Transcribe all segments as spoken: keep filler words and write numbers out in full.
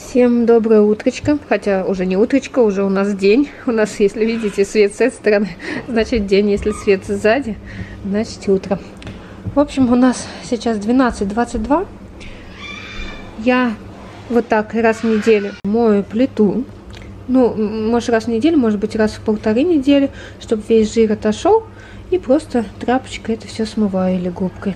Всем доброе утречко, хотя уже не утречко, уже у нас день. У нас, если видите, свет с этой стороны, значит день, если свет сзади, значит утро. В общем, у нас сейчас двенадцать двадцать два. Я вот так раз в неделю мою плиту. Ну, может раз в неделю, может быть раз в полторы недели, чтобы весь жир отошел. И просто тряпочкой это все смываю или губкой.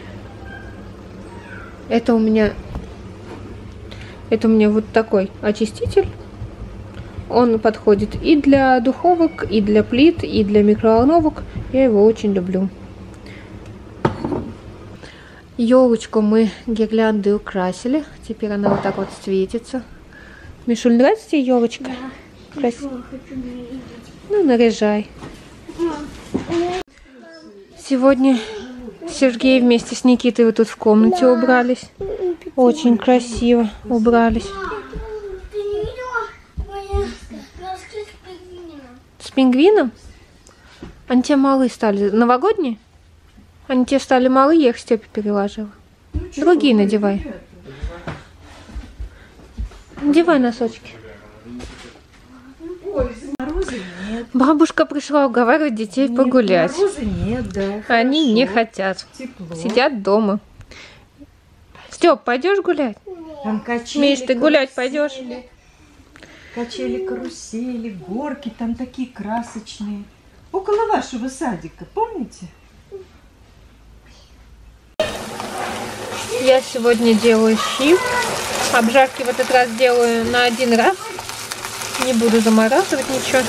Это у меня... Это у меня вот такой очиститель. Он подходит и для духовок, и для плит, и для микроволновок. Я его очень люблю. Елочку мы гирляндой украсили. Теперь она вот так вот светится. Мишуль, нравится тебе елочка? Да. Красиво. Ну, наряжай. Сегодня Сергей вместе с Никитой вот тут в комнате да. убрались. Очень красиво убрались. Ты не видела носки с пингвином? С пингвином? Они тебе малые стали. Новогодние? Они тебе стали малые, я их Степе переложила. Ну, другие надевай. Надевай носочки. Ой, мороза нет. Бабушка пришла уговаривать детей нет, погулять. Мороза нет, да. Они хорошо. не хотят. Тепло. Сидят дома. Степ, пойдешь гулять? Там качели, Миш, ты гулять пойдешь? Качели, карусели, горки там такие красочные. Около вашего садика, помните? Я сегодня делаю щи. Обжарки в этот раз делаю на один раз. Не буду замораживать ничего.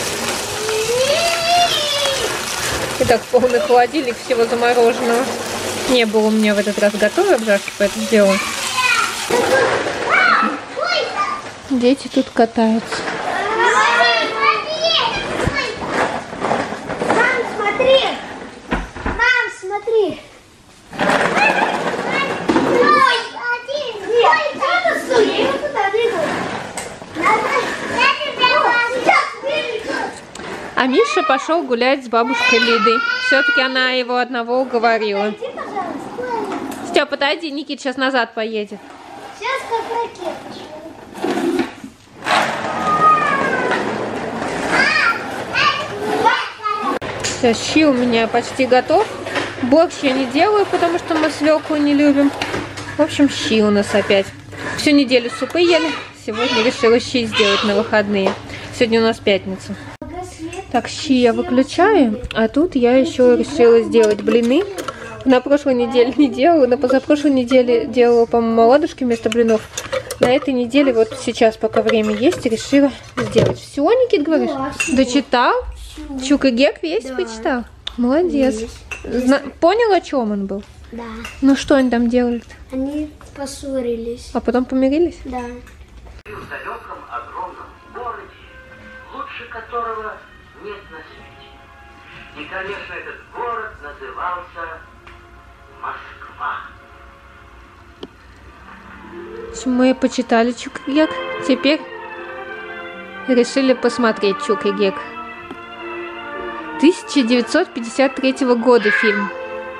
Итак, полный холодильник всего замороженного. Не было у меня в этот раз готовой обжарки, поэтому сделаю. Дети тут катаются. Мам, смотри! Мам, смотри! Ой, один! Ой, это суй! Я его туда двигаю. А Миша пошел гулять с бабушкой Лидой. Все-таки она его одного уговорила. Степ, подойди, Никит сейчас назад поедет. Сейчас как ракета. Все, щи у меня почти готов. Борщ я не делаю, потому что мы свеклу не любим. В общем, щи у нас опять. Всю неделю супы ели. Сегодня решила щи сделать на выходные. Сегодня у нас пятница. Так, щи я выключаю. А тут я еще решила сделать блины. На прошлой неделе не делала. На позапрошлой неделе делала, по-моему, оладушки вместо блинов. На этой неделе, вот сейчас, пока время есть, решила сделать. Все, Никит, говоришь? Дочитал? Чук и Гек весь да. почитал? Молодец. Зна понял, о чем он был? Да. Ну что они там делали-то? Они поссорились. А потом помирились? Да. В далеком огромном городе, лучше которого нет на свете. И, конечно, этот город назывался Москва. Мы почитали Чук и Гек. Теперь решили посмотреть Чук и Гек. тысяча девятьсот пятьдесят третьего года фильм.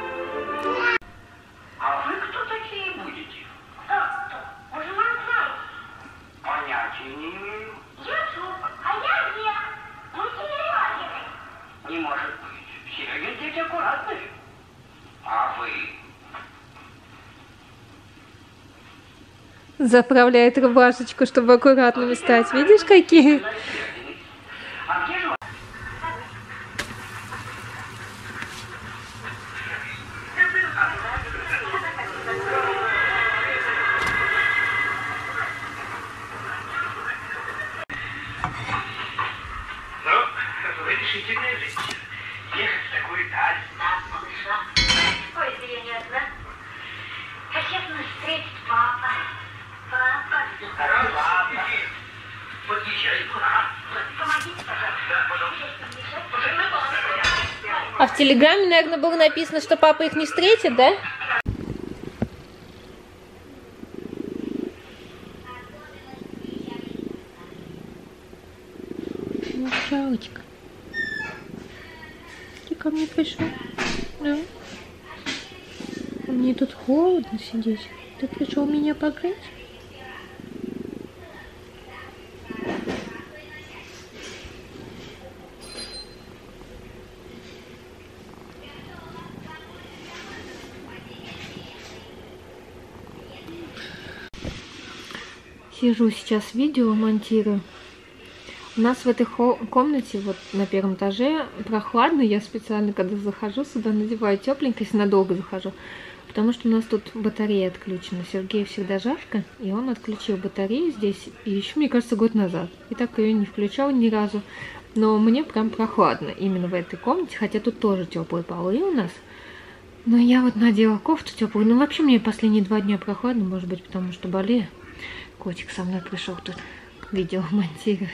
А вы кто такие будете? Кто? Кто? Уже мама знает. Понятия не имею. Я Чук, а я Гек. Мы Серегины. Не может быть. Серегин дети аккуратные. А вы? Заправляет рубашечку, чтобы аккуратными стать. Видишь, какие? А где же? Ехать в такую даль. Да, малыша. Ой, если я не одна. Хотят нас встретить папа. Папа. Ладно. Подъезжай. Помогите, пожалуйста. А в телеграме, наверное, было написано, что папа их не встретит, да? Ну, жалочка. Ты ко мне пришел? Да? Мне тут холодно сидеть. Ты пришел меня покрыть? Сижу сейчас, видео монтирую. У нас в этой комнате, вот на первом этаже, прохладно. Я специально, когда захожу сюда, надеваю тепленько, если надолго захожу. Потому что у нас тут батарея отключена. Сергею всегда жарко, и он отключил батарею здесь, и еще, мне кажется, год назад. И так ее не включал ни разу. Но мне прям прохладно именно в этой комнате, хотя тут тоже теплые полы у нас. Но я вот надела кофту теплую. Ну, вообще мне последние два дня прохладно, может быть, потому что болею. Котик со мной пришел тут видео монтировать.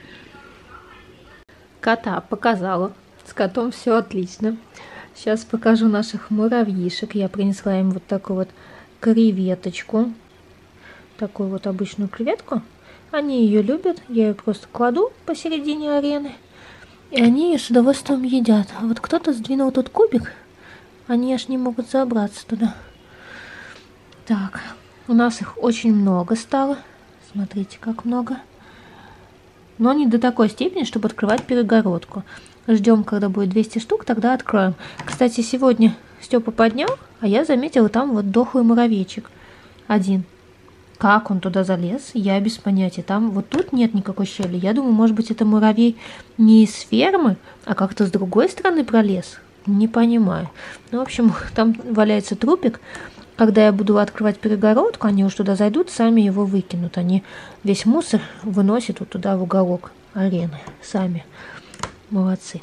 Кота показала. С котом все отлично. Сейчас покажу наших муравьишек. Я принесла им вот такую вот креветочку. Такую вот обычную креветку. Они ее любят. Я ее просто кладу посередине арены. И они ее с удовольствием едят. А вот кто-то сдвинул тут кубик. Они аж не могут забраться туда. Так. У нас их очень много стало. Смотрите, как много. Но не до такой степени, чтобы открывать перегородку. Ждем, когда будет двести штук, тогда откроем. Кстати, сегодня Степа поднял, а я заметила там вот дохлый муравейчик. Один. Как он туда залез, я без понятия. Там вот тут нет никакой щели. Я думаю, может быть, это муравей не из фермы, а как-то с другой стороны пролез. Не понимаю. Ну, в общем, там валяется трупик. Когда я буду открывать перегородку, они уж туда зайдут, сами его выкинут. Они весь мусор выносят вот туда в уголок арены. Сами. Молодцы.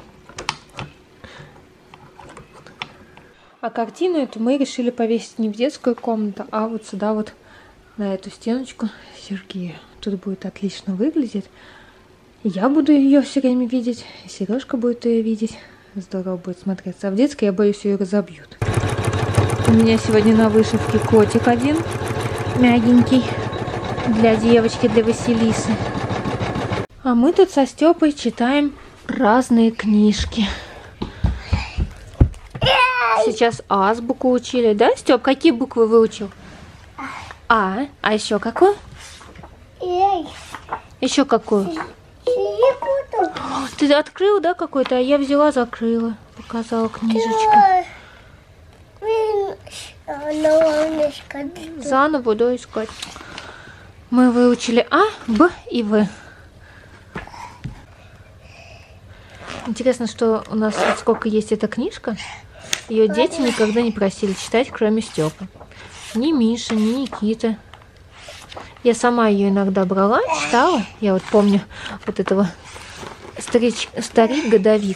А картину эту мы решили повесить не в детскую комнату, а вот сюда вот, на эту стеночку Сергея. Тут будет отлично выглядеть. Я буду ее все время видеть, и Сережка будет ее видеть. Здорово будет смотреться. А в детской, я боюсь, ее разобьют. У меня сегодня на вышивке котик один, мягенький, для девочки, для Василисы. А мы тут со Степой читаем разные книжки. Сейчас азбуку учили, да, Степ? Какие буквы выучил? А, а еще какую? Еще какую? Ты открыл, да, какой-то? А я взяла, закрыла, показала книжечку. Заново буду искать. Мы выучили А, Б и В. Интересно, что у нас вот сколько есть эта книжка. Ее дети никогда не просили читать, кроме Степы. Ни Миша, ни Никита. Я сама ее иногда брала, читала. Я вот помню вот этого старич, старик-годовик.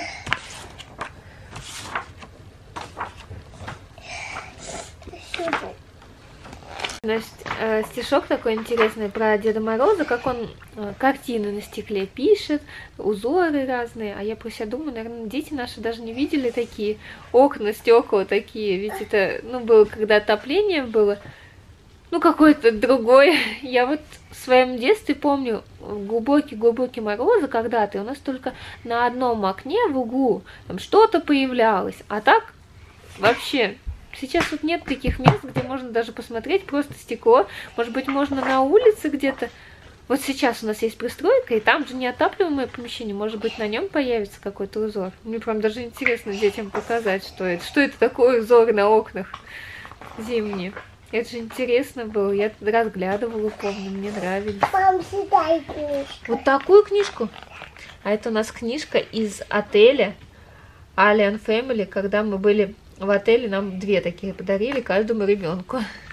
Значит, э, стишок такой интересный про Деда Мороза, как он э, картины на стекле пишет, узоры разные. А я про себя думаю, наверное, дети наши даже не видели такие окна, стекла такие. Ведь это, ну, было, когда отопление было, ну, какое-то другое. Я вот в своем детстве помню глубокий-глубокий морозы когда-то, и у нас только на одном окне в углу там что-то появлялось. А так вообще... Сейчас вот нет таких мест, где можно даже посмотреть просто стекло. Может быть, можно на улице где-то. Вот сейчас у нас есть пристройка, и там же неотапливаемое помещение. Может быть, на нем появится какой-то узор. Мне прям даже интересно детям показать, что это. Что это такое узор на окнах зимние. Это же интересно было. Я разглядывала, помню, мне нравились. Мам, сюда книжку. Вот такую книжку. А это у нас книжка из отеля Alien Family, когда мы были... В отеле нам две такие подарили каждому ребенку.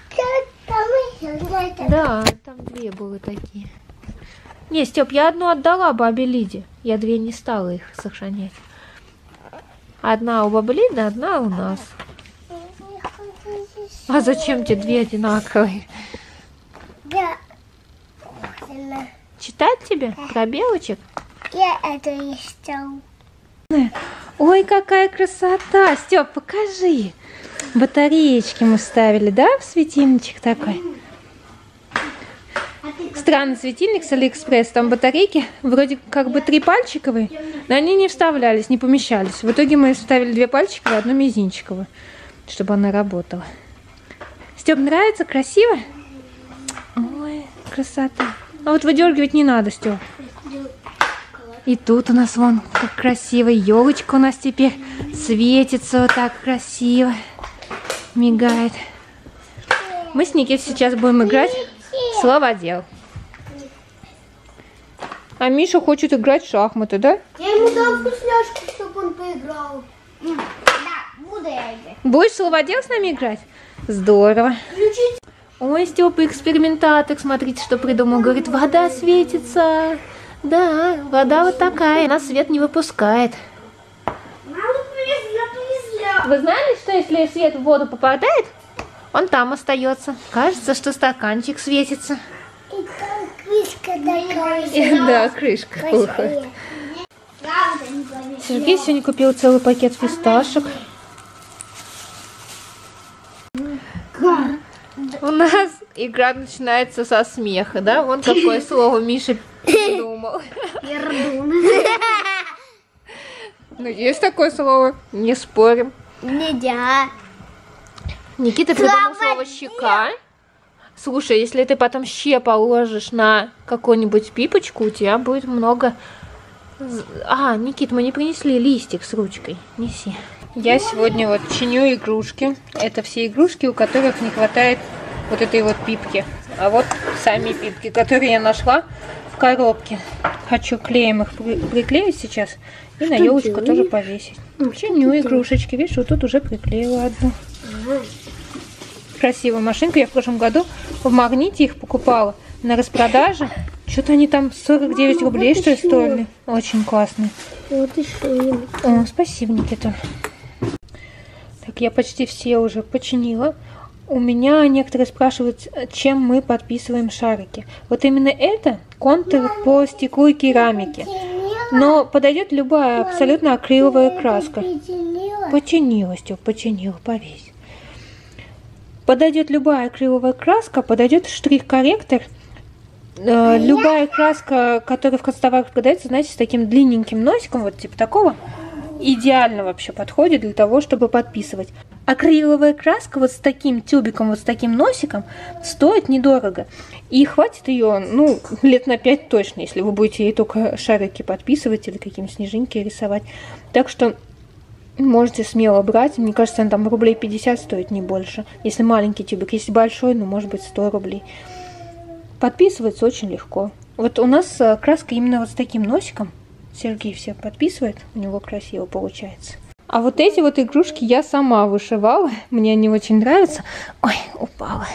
Да, там две было такие. Не, Степ, я одну отдала бабе Лиде. Я две не стала их сохранять. Одна у бабы Лиды, одна у нас. А зачем тебе две одинаковые? Да. Читать тебе про белочек? Я это не стал. Ой, какая красота! Степ, покажи. Батареечки мы вставили, да, в светильничек такой? Странный светильник с Алиэкспресс. Там батарейки вроде как бы три пальчиковые, но они не вставлялись, не помещались. В итоге мы вставили две пальчиковые, одну мизинчиковую, чтобы она работала. Степ, нравится? Красиво? Ой, красота. А вот выдергивать не надо, Степ. И тут у нас вон как красиво. Елочка у нас теперь светится вот так красиво. Мигает. Мы с Никитой сейчас будем играть в словодел. А Миша хочет играть в шахматы, да? Я ему дам вкусняшку, чтобы он поиграл. Да, буду я играть. Будешь словодел с нами играть? Здорово. Включить. Ой, Степа экспериментатор, смотрите, что придумал. Говорит, вода светится. Да, вода вот такая, она свет не выпускает. Мама, повезло, повезло. Вы знали, что если свет в воду попадает, он там остается? Кажется, что стаканчик светится. И там крышка такая. Да, крышка. Правда, не повезло. Сергей сегодня купил целый пакет фисташек. У нас игра начинается со смеха, да? Вон какое слово Миша придумал. Пердун. Ну, есть такое слово, не спорим. Нельзя. Никита придумал слово щека. Слушай, если ты потом ще положишь на какую-нибудь пипочку, у тебя будет много... А, Никит, мы не принесли листик с ручкой. Неси. Я сегодня вот чиню игрушки. Это все игрушки, у которых не хватает вот этой вот пипки. А вот сами пипки, которые я нашла в коробке. Хочу клеем их при приклеить сейчас и на елочку тоже повесить. Чиню игрушечки. Видишь, вот тут уже приклеила одну. Красивая машинка. Я в прошлом году в Магните их покупала на распродаже. Что-то они там сорок девять рублей, что ли, стоили. Очень классные. Вот еще. О, спасибо, Никита. Так, я почти все уже починила. У меня некоторые спрашивают, чем мы подписываем шарики. Вот именно это контур по стеклу и керамике. Но подойдет любая абсолютно акриловая краска. Починила, Стёп, починила, повесь. Подойдет любая акриловая краска, подойдет штрих-корректор. Э, любая краска, которая в констоварах продается, знаете, с таким длинненьким носиком, вот типа такого, идеально вообще подходит для того, чтобы подписывать. Акриловая краска вот с таким тюбиком, вот с таким носиком стоит недорого. И хватит ее, ну, лет на пять точно, если вы будете ей только шарики подписывать или какие-нибудь снежинки рисовать. Так что можете смело брать. Мне кажется, она там рублей пятьдесят стоит, не больше. Если маленький тюбик, если большой, ну, может быть, сто рублей. Подписывается очень легко. Вот у нас краска именно вот с таким носиком. Сергей все подписывает, у него красиво получается. А вот эти вот игрушки я сама вышивала. Мне они очень нравятся. Ой, упала.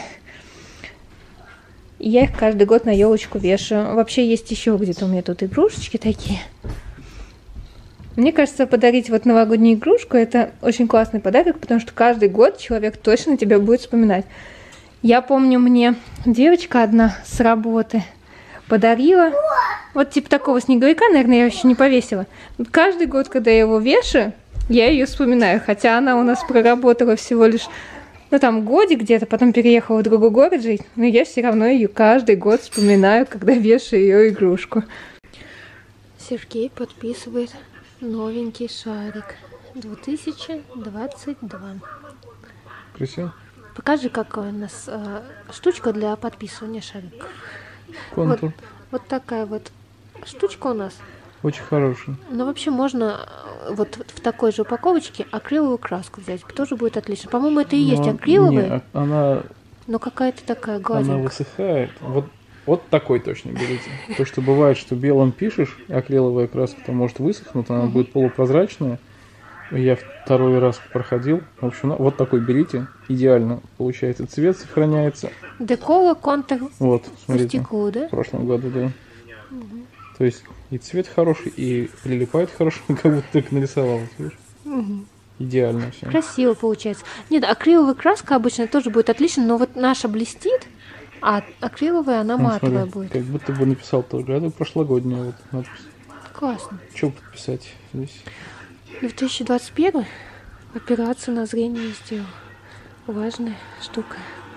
И я их каждый год на елочку вешаю. Вообще есть еще где-то у меня тут игрушечки такие. Мне кажется, подарить вот новогоднюю игрушку — это очень классный подарок, потому что каждый год человек точно тебя будет вспоминать. Я помню, мне девочка одна с работы подарила вот типа такого снеговика, наверное, я еще не повесила. Каждый год, когда я его вешаю, я ее вспоминаю, хотя она у нас проработала всего лишь, ну там, годик где-то, потом переехала в другой город жить, но я все равно ее каждый год вспоминаю, когда вешаю ее игрушку. Сергей подписывает новенький шарик две тысячи двадцать два. Красиво. Покажи, какая у нас э, штучка для подписывания шариков. Контур. Вот, вот такая вот штучка у нас. Очень хороший. Ну, вообще можно вот в такой же упаковочке акриловую краску взять. Тоже будет отлично. По-моему, это и есть Но, акриловая. Не, она, но какая-то такая она гладенькая. высыхает. Вот, вот такой точно берите. То, что бывает, что белым пишешь, акриловая краска-то может высохнуть, она Угу. будет полупрозрачная. Я второй раз проходил. В общем, вот такой берите. Идеально получается. Цвет сохраняется. Декола контур Вот, по смотрите. стеклу, да? В прошлом году, да. Угу. То есть и цвет хороший, и прилипает хорошо, как будто только нарисовалось. Видишь? Угу. Идеально все. Красиво получается. Нет, акриловая краска обычно тоже будет отлично, но вот наша блестит, а акриловая она Ну, матовая смотри, будет. как будто бы написал тоже. Это прошлогодняя вот надпись. Классно. Что подписать здесь? две тысячи двадцать первый операцию на зрение сделал. Важная штука.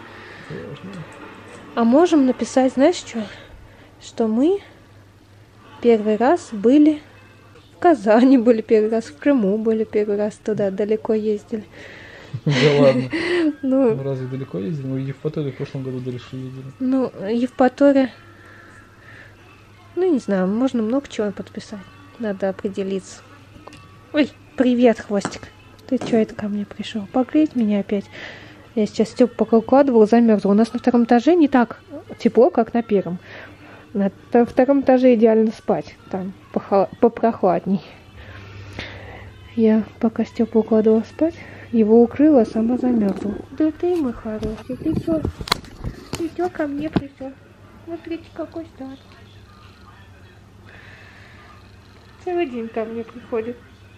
А можем написать, знаешь что? Что мы первый раз были в Казани, были первый раз в Крыму, были первый раз туда далеко ездили. Да ладно. Ну, Ну, разве далеко ездили? Мы в Евпатории в прошлом году дальше ездили. ну, Евпатория, ну, не знаю, можно много чего подписать. Надо определиться. Ой, привет, хвостик. Ты что это ко мне пришел? Погреть меня опять? Я сейчас Стёпу пока укладывала, замерзла. У нас на втором этаже не так тепло, как на первом. На втором этаже идеально спать. Там попрохладней. Я пока Степу укладывала спать, его укрыла, а сама замерзла. Да ты, мой хороший, ты все, ты все ко мне пришел. Смотрите, какой стат. Целый день ко мне приходит.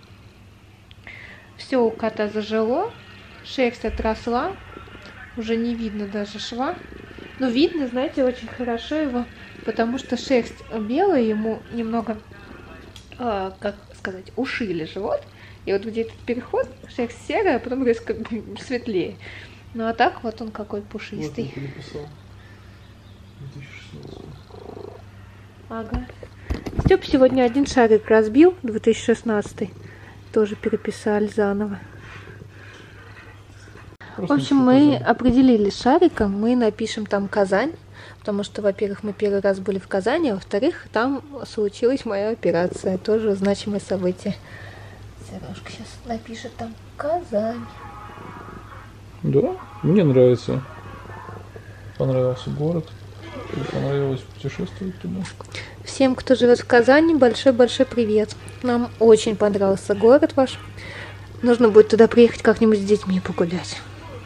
Все у кота зажило, шерсть отросла, уже не видно даже шва. Но видно, знаете, очень хорошо его, потому что шерсть белая, ему немного, э, как сказать, ушили живот. И вот где этот переход, шерсть серая, а потом резко светлее. Ну а так вот он какой пушистый. Вот он переписал. две тысячи шестнадцать. Ага. Степ сегодня один шарик разбил, две тысячи шестнадцатый. Тоже переписали заново. Просто В общем, мы определили шариком, мы напишем там Казань. Потому что, во-первых, мы первый раз были в Казани, а во-вторых, там случилась моя операция. Тоже значимое событие. Сережка сейчас напишет там Казань. Да, мне нравится. Понравился город. Понравилось путешествовать туда. Всем, кто живет в Казани, большой-большой привет. Нам очень понравился город ваш. Нужно будет туда приехать как-нибудь с детьми погулять.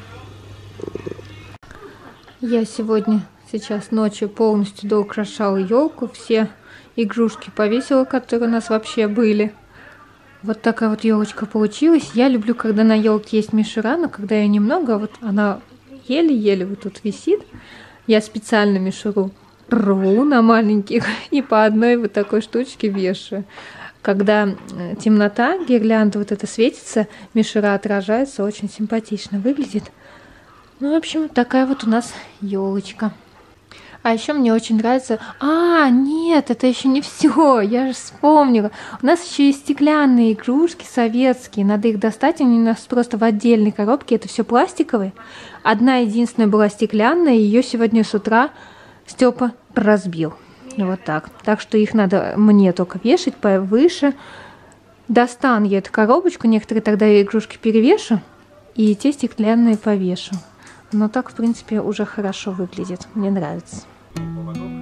Я сегодня, сейчас ночью полностью доукрашала елку. Все игрушки повесила, которые у нас вообще были. Вот такая вот елочка получилась. Я люблю, когда на елке есть мишура, но когда ее немного, вот она еле-еле вот тут висит. Я специально мишуру рву на маленьких и по одной вот такой штучке вешаю. Когда темнота, гирлянда вот это светится, мишура отражается, очень симпатично выглядит. Ну, в общем, такая вот у нас елочка. А еще мне очень нравится... А, нет, это еще не все, я же вспомнила. У нас еще есть стеклянные игрушки советские, надо их достать, они у нас просто в отдельной коробке, это все пластиковые. Одна единственная была стеклянная, ее сегодня с утра Степа разбил. Вот так. Так что их надо мне только вешать повыше. Достану я эту коробочку, некоторые тогда я игрушки перевешу, и те стеклянные повешу. Но так, в принципе, уже хорошо выглядит. Мне нравится.